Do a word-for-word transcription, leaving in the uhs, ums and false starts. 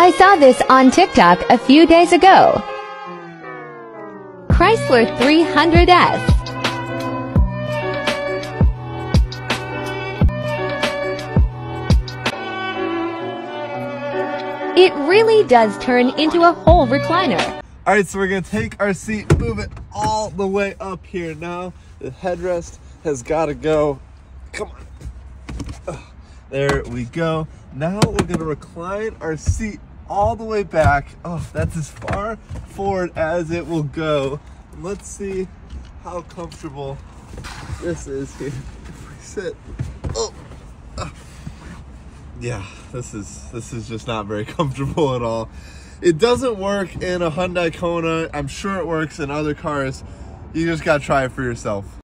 I saw this on TikTok a few days ago. Chrysler three hundred S. It really does turn into a whole recliner. All right, so we're gonna take our seat, move it all the way up here. Now the headrest has gotta go. Come on. Ugh. There we go. Now we're gonna recline our seat all the way back. Oh, that's as far forward as it will go. Let's see how comfortable this is here. If we sit, oh, uh, yeah, this is this is just not very comfortable at all. It doesn't work in a Hyundai Kona. I'm sure it works in other cars. You just gotta try it for yourself.